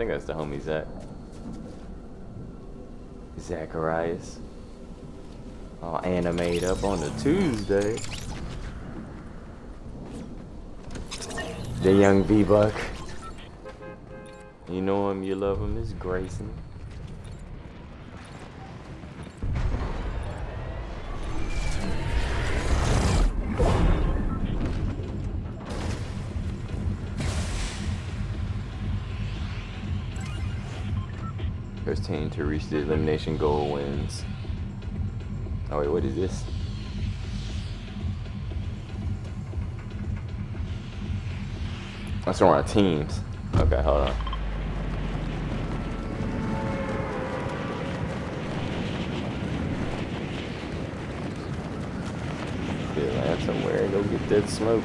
think that's the homie Zach. Zacharias. All animated up on the Tuesday. The young V-Buck. You know him, you love him, it's Grayson. First team to reach the elimination goal wins. Oh wait, what is this? That's on our teams. Okay, hold on. Get land somewhere and go get that smoke.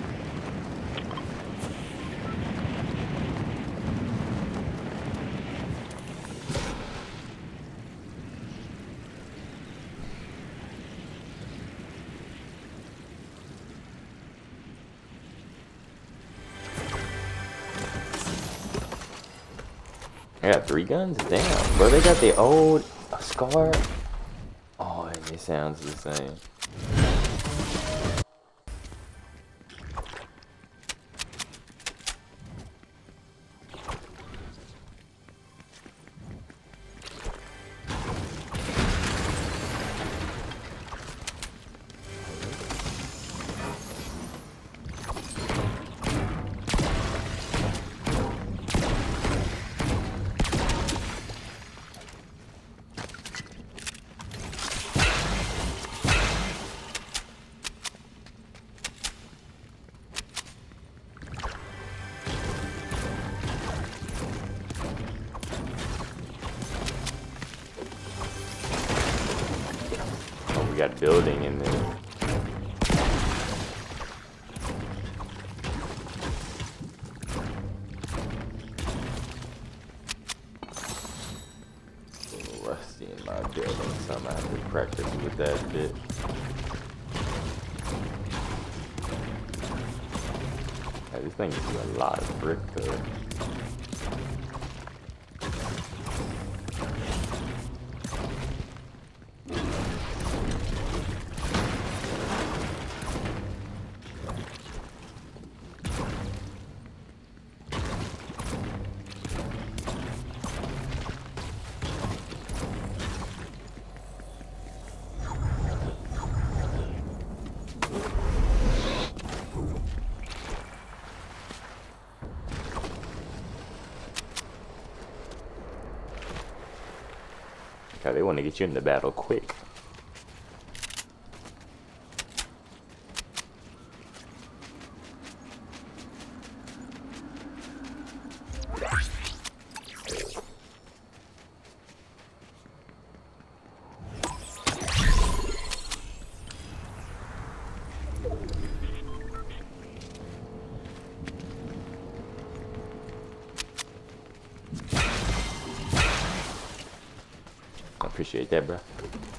I got 3 guns? Damn, bro, they got the old Scar. Oh, it sounds the same. Got building in there. Rusty in my building, so I'm gonna have to practice with that bit. Hey, this thing is a lot of brick though. They want to get you in the battle quick. Appreciate that, bro.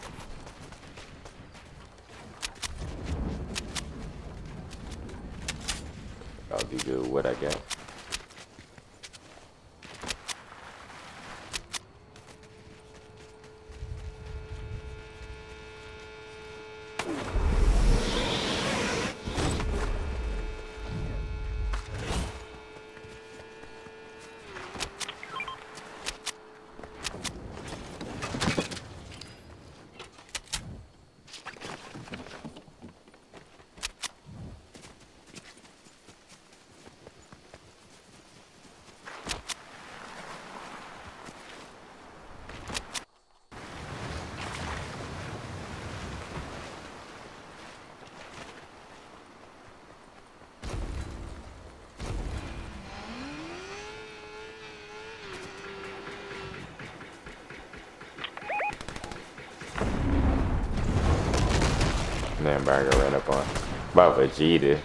I'll do good with what I got. Man, Burger ran up on about Vegeta.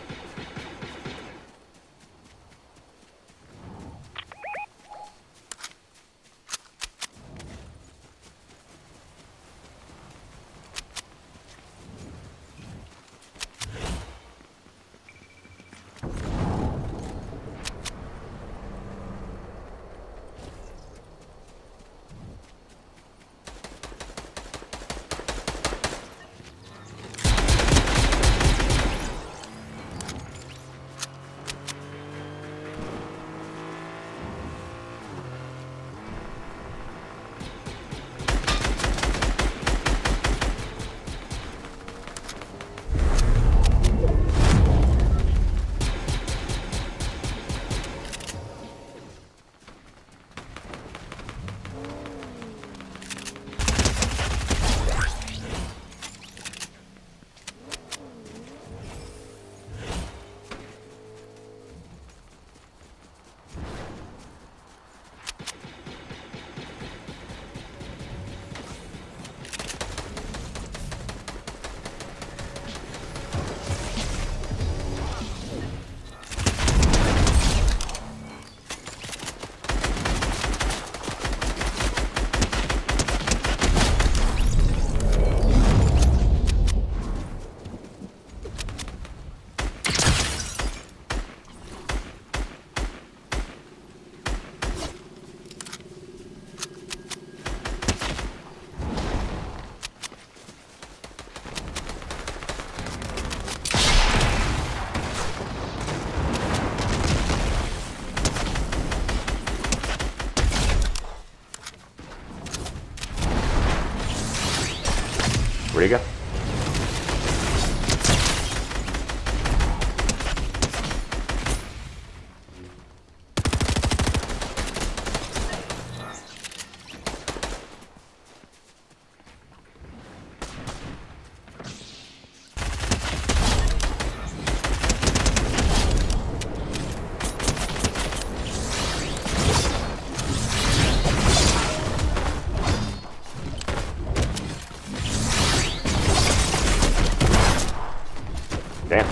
Damn.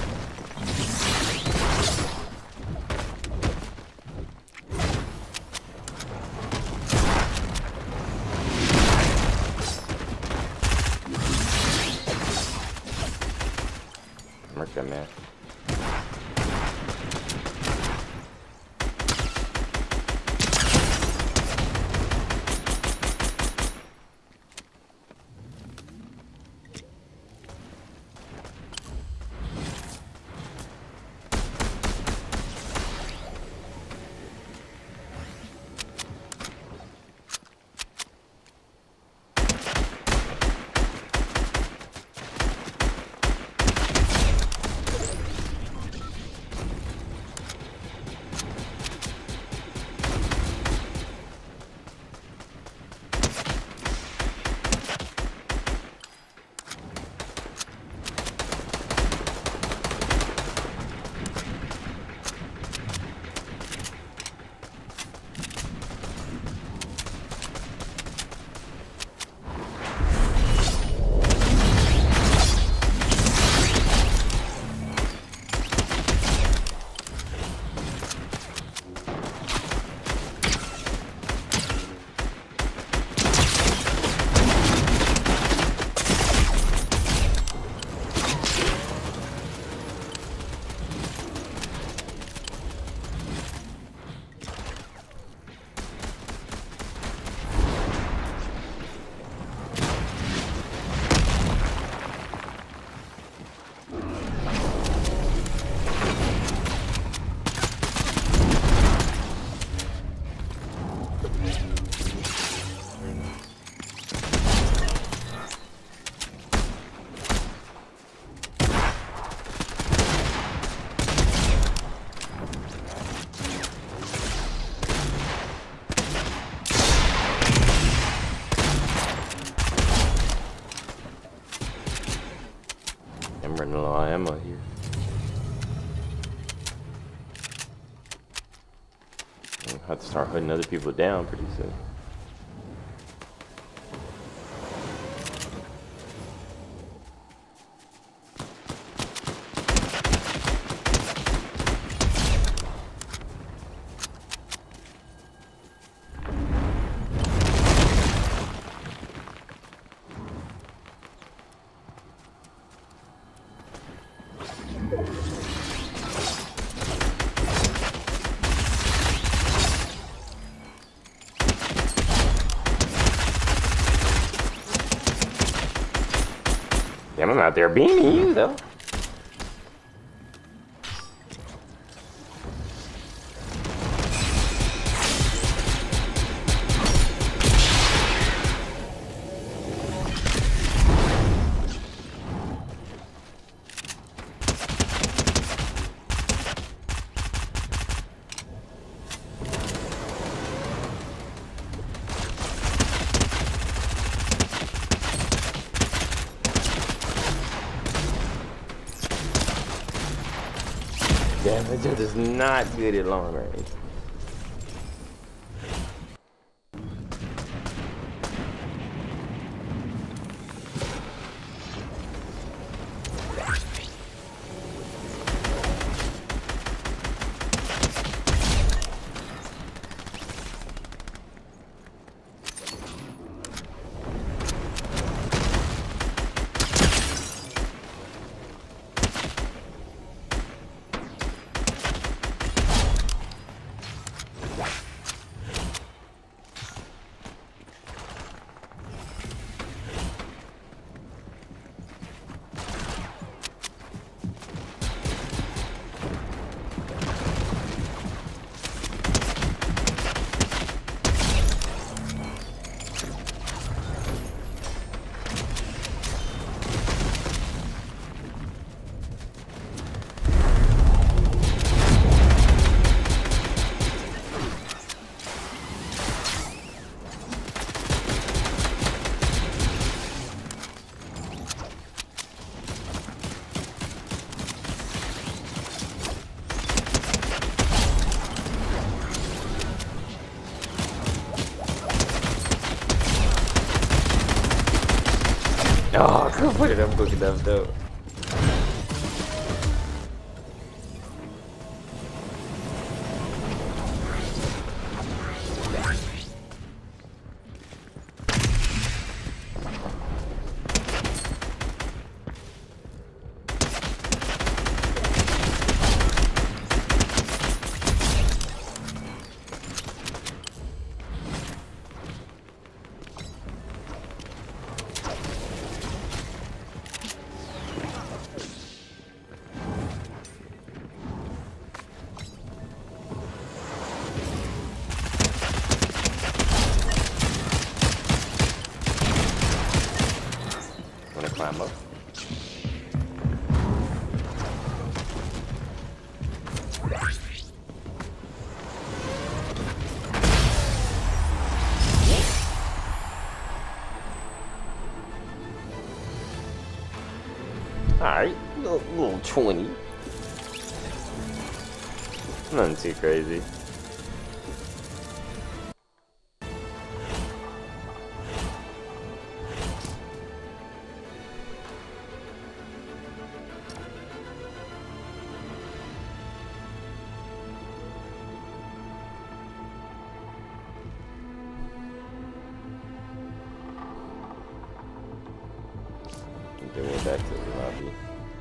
Mark that man. I'm running low on ammo here. I'll have to start hunting other people down pretty soon. Damn, I'm out there beaming you, though. Damn, that dude is not good at long range. Oh, I couldn't put it up quick enough though. Alright, little 20. Nothing too crazy. Then we're back to the lobby.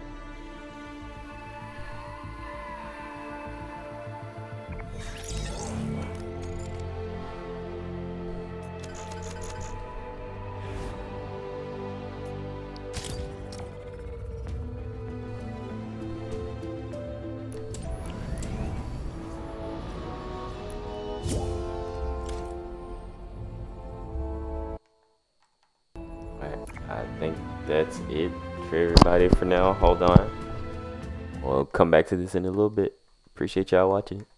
I think that's it for everybody for now. Hold on. We'll come back to this in a little bit. Appreciate y'all watching.